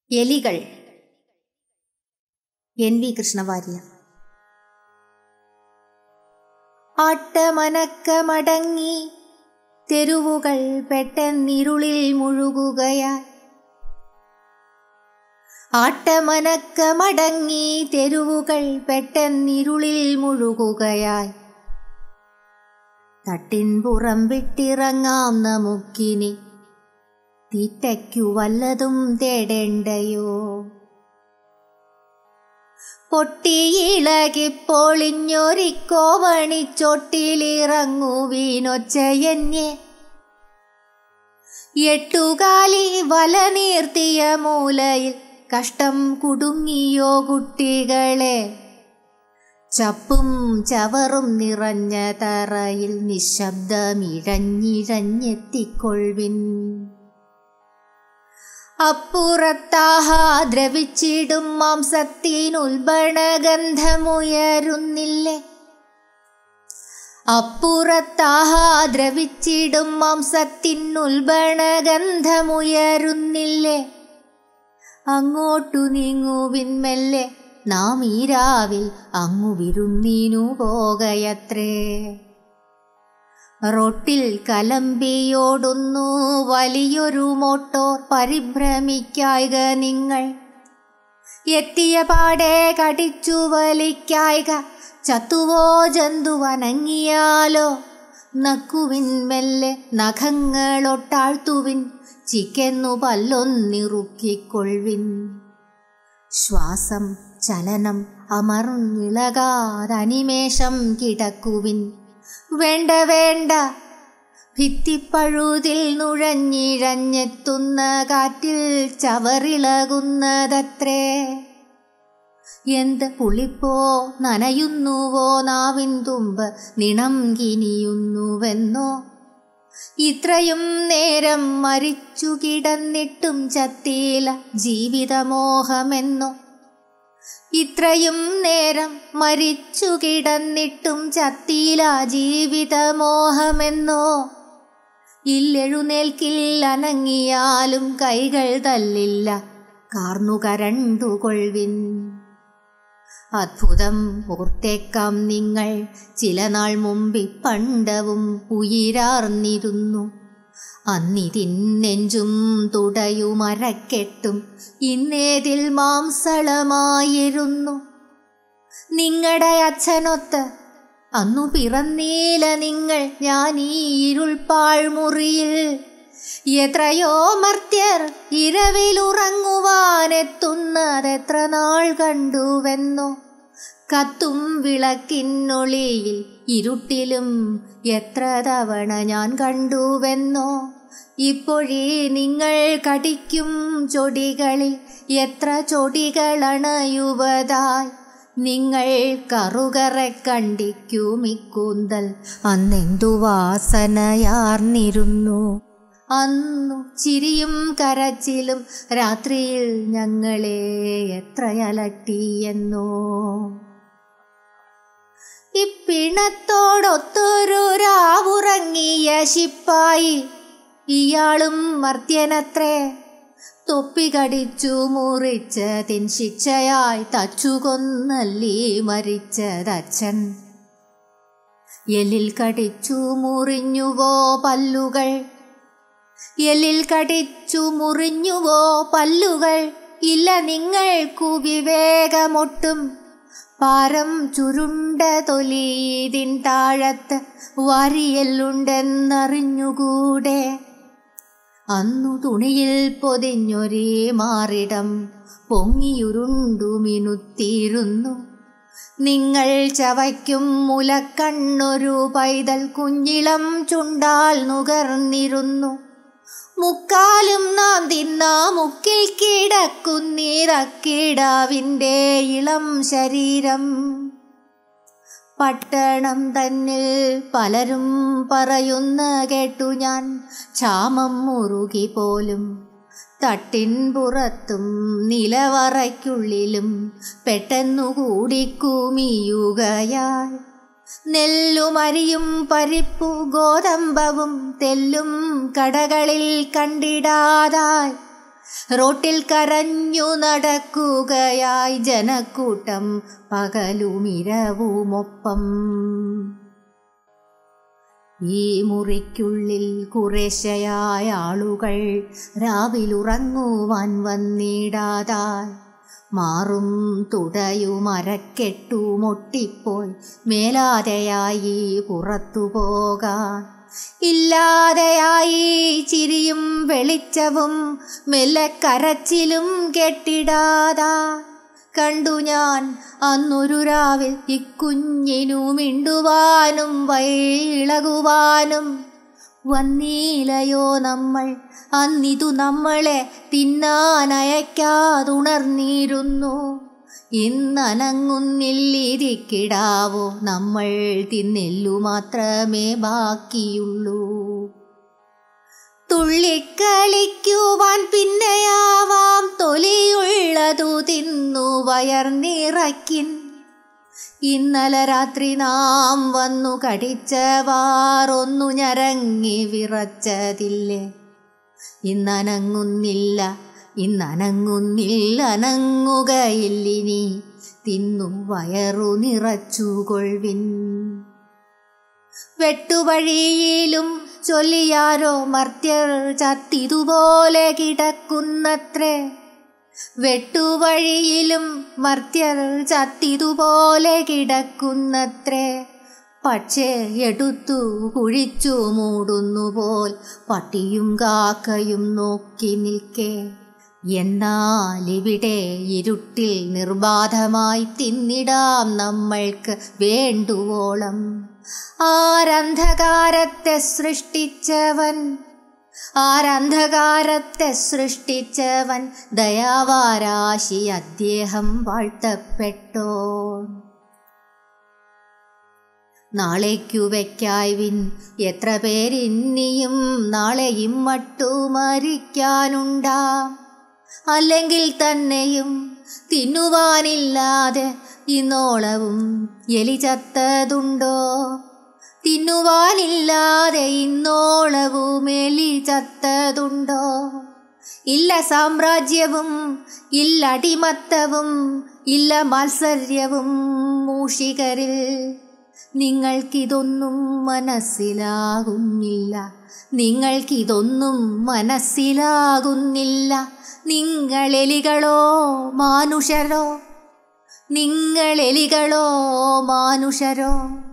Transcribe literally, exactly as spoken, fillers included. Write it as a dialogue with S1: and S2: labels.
S1: എലികൾ. N V Krishna Warrier. ആട്ടമനക്കമടങ്ങി തെരുവുകൾ പെട്ടെന്നിരുളിൽ മുഴുകുകയായി. ആട്ടമനക്കമടങ്ങി തെരുവുകൾ പെട്ടെന്നിരുളിൽ മുഴുകുകയായി. തട്ടിൻപുറം വിട്ടിറങ്ങാം നമുക്കിനി, തീറ്റയ്ക്കു വല്ലതും തേടേണ്ടയോ? പൊട്ടിയിളകിപ്പൊളിഞ്ഞൊരിക്കോവണിച്ചൊട്ടിലിറങ്ങു വീനൊച്ചയന്യേ. എട്ടുകാലി വല നീർത്തിയ മൂലയിൽ കഷ്ടം കുടുങ്ങിയോ കുട്ടികളെ? ചപ്പും ചവറും നിറഞ്ഞ തറയിൽ നിശബ്ദമിഴഞ്ഞിഴഞ്ഞെത്തിക്കൊള്ളിൻ. അപ്പുറത്താഹാ ദ്രവിച്ചിടും മാംസത്തിനുൽബണഗന്ധമുയരുന്നില്ലേ? അപ്പുറത്താഹാ ദ്രവിച്ചിടും മാംസത്തിനുൽബണഗന്ധമുയരുന്നില്ലേ? അങ്ങോട്ടു നീങ്ങുവിൻ മെല്ലെ, നാം ഈ രാവിൽ അങ്ങു വിരുന്നിനു പോകയത്രേ. റോട്ടിൽ കലമ്പിയോടുന്നു വലിയൊരു മോട്ടോർ, പരിഭ്രമിക്കായ്ക നിങ്ങൾ. എത്തിയ പാടെ കടിച്ചു വലിക്കായ്ക, ചത്തുവോ ജന്തുവനങ്ങിയാലോ? നക്കുവിൻ മെല്ലെ, നഖങ്ങളൊട്ടാഴ്ത്തുവിൻ, ചിക്കെന്നു പല്ലൊന്നിറുക്കിക്കൊള്ളിൻ. ശ്വാസം ചലനം അമർന്നിളകാതനിമേഷം കിടക്കുവിൻ. വേണ്ട വേണ്ട, ഭിത്തിപ്പഴുതിൽ നുഴഞ്ഞിഴഞ്ഞെത്തുന്ന കാറ്റിൽ ചവറിളകുന്നതത്രേ. എന്ത് പുളിപ്പോ നനയുന്നുവോ നാവിൻ തുമ്പ്, നിണം കിനിയുന്നുവെന്നോ? ഇത്രയും നേരം മരിച്ചു കിടന്നിട്ടും ചത്തീല ജീവിതമോഹമെന്നോ? ഇത്രയും നേരം മരിച്ചു കിടന്നിട്ടും ചത്തീല ജീവിതമോഹമെന്നോ? ഇല്ലെഴുന്നേൽക്കിൽ അനങ്ങിയാലും കൈകൾ തല്ലില്ല, കാർന്നുകരണ്ടുകൊള്ളിൻ. അത്ഭുതം ഓർത്തേക്കാം നിങ്ങൾ, ചില നാൾ മുമ്പി പണ്ടവും ഉയിരാർന്നിരുന്നു. അന്നിതിൻ നെഞ്ചും തുടയുമരക്കെട്ടും ഇന്നേതിൽ മാംസളമായിരുന്നു. നിങ്ങളുടെ അച്ഛനൊത്ത് അന്നു പിറന്നീല നിങ്ങൾ, ഞാൻ ഈ ഇരുൾപ്പാഴ്മുറിയിൽ. എത്രയോ മർത്യർ ഇരവിലുറങ്ങുവാനെത്തുന്നതെത്ര നാൾ കണ്ടുവെന്നോ? കത്തും വിളക്കിനൊളിയിൽ ഇരുട്ടിലും എത്ര തവണ ഞാൻ കണ്ടുവെന്നോ? ഇപ്പോഴീ നിങ്ങൾ കടിക്കും ചൊടികളിൽ എത്ര ചൊടികളണയുവതായി. നിങ്ങൾ കറുകറെ കണ്ടിക്കുമിക്കൂന്തൽ അന്നെന്തു വാസനയാർന്നിരുന്നു. അന്നു ചിരിയും കരച്ചിലും രാത്രിയിൽ ഞങ്ങളെ എത്രയലട്ടിയെന്നോ? ഇപ്പിണത്തോടൊത്തൊരു രാവുറങ്ങിയ ശിപ്പായി, ഇയാളും മർത്യനത്രേ. തൊപ്പി കടിച്ചു മുറിച്ചതിൻ ശിക്ഷയായി തച്ചുകൊന്നല്ലി മരിച്ചതച്ഛൻ. എല്ലിൽ കടിച്ചു മുറിഞ്ഞുവോ പല്ലുകൾ? എല്ലിൽ കടിച്ചു മുറിഞ്ഞുവോ പല്ലുകൾ? ഇല്ല നിങ്ങൾക്കു വിവേകമൊട്ടും. പാരം ചുരുണ്ട തൊലീതിൻ താഴത്ത് വാരിയെല്ലുണ്ടെന്നറിഞ്ഞുകൂടെ? അന്നു തുണിയിൽ പൊതിഞ്ഞൊരേ മാറിടം പൊങ്ങിയുരുണ്ടു മിനുത്തിയിരുന്നു. നിങ്ങൾ ചവയ്ക്കും മുലക്കണ്ണൊരു പൈതൽ കുഞ്ഞിളം ചുണ്ടാൽ നുകർന്നിരുന്നു. മുക്കാലും നാം തിന്നാ മുക്കിൽ കിടക്കുന്നീറക്കിടാവിൻ്റെ ഇളം ശരീരം. പട്ടണം തന്നിൽ പലരും പറയുന്ന കേട്ടു ഞാൻ, ക്ഷാമം മുറുകി പോലും തട്ടിൻ പുറത്തും നിലവറയ്ക്കുള്ളിലും പെട്ടെന്നു കൂടിക്കുമിയുകയാൽ. നെല്ലുമരിയും പരിപ്പു ഗോതമ്പവും തെല്ലും കടകളിൽ കണ്ടിടാതായി. റോട്ടിൽ കരഞ്ഞു നടക്കുകയായി ജനക്കൂട്ടം പകലുമിരവുമൊപ്പം. ഈ മുറിക്കുള്ളിൽ കുറേശ്ശയായ ആളുകൾ രാവിലുറങ്ങുവാൻ വന്നിടാതായി. മാറും തുടയുമരക്കെട്ടുമൊട്ടിപ്പോയി മേലാതെയായി പുറത്തു പോകാൻ. ഇല്ലാതെയായി ചിരിയും വെളിച്ചവും മെല്ലെ കരച്ചിലും കെട്ടിടാതാ. കണ്ടു ഞാൻ അന്നൊരു രാവിൽ ഇക്കുഞ്ഞിനു മിണ്ടുവാനും വൈളകുവാനും വന്നീലയോ നമ്മൾ. അന്നിതു നമ്മളെ തിന്നാനയക്കാതുണർന്നിരുന്നു. ഇന്നനങ്ങുന്നില്ലിരിക്കിടാവോ നമ്മൾ തിന്നെല്ലു മാത്രമേ ബാക്കിയുള്ളൂ. തുള്ളിക്കളിക്കുവാൻ പിന്നെയാവാം തൊലിയുള്ളതു തിന്നു വയർനിറയ്ക്കിൻ. ഇന്നലെ രാത്രി നാം വന്നു കടിച്ചവാറൊന്നു ഞരങ്ങി വിറച്ചതില്ലേ. ഇന്നനങ്ങുന്നില്ല ഇന്നനങ്ങുന്നില്ല അനങ്ങുകയില്ലിനി തിന്നു വയറു നിറച്ചുകൊൾവിൻ. വെട്ടുവഴിയിലും ചൊല്ലിയാരോ മർത്യർ ചത്തിതുപോലെ കിടക്കുന്നത്രേ. വെട്ടുവഴിയിലും മർത്യർ ചത്തിതുപോലെ കിടക്കുന്നത്രേ. പക്ഷേ എടുത്തു കുഴിച്ചു മൂടുന്നുപോൽ പട്ടിയും കാക്കയും നോക്കി നിൽക്കേ. എന്നാലിവിടെ ഇരുട്ടിൽ നിർബാധമായി തിന്നിടാം നമ്മൾക്ക് വേണ്ടുവോളം. ആരന്ധകാരത്തെ സൃഷ്ടിച്ചവൻ ആരന്ധകാരത്തെ സൃഷ്ടിച്ചവൻ ദയാവാരാശി അദ്ദേഹം വാഴ്ത്തപ്പെട്ടോ. നാളേക്കു വെക്കായ്വിൻ എത്ര പേരിന്നിയും നാളെയും മട്ടു മരിക്കാനുണ്ടാം. അല്ലെങ്കിൽ തന്നെയും തിന്നുവാനില്ലാതെ ഇന്നോളവും എലി ചത്തതുണ്ടോ. തിന്നുവാനില്ലാതെ ഇന്നോളവും എലി ചത്തതുണ്ടോ. ഇല്ല സാമ്രാജ്യവും ഇല്ല അടിമത്തവും ഇല്ല മാത്സര്യവും മൂഷികരിൽ. നിങ്ങൾക്കിതൊന്നും മനസ്സിലാകുന്നില്ല നിങ്ങൾക്കിതൊന്നും മനസ്സിലാകുന്നില്ല. നിങ്ങളെലികളോ മാനുഷരോ നിങ്ങളെലികളോ മാനുഷരോ.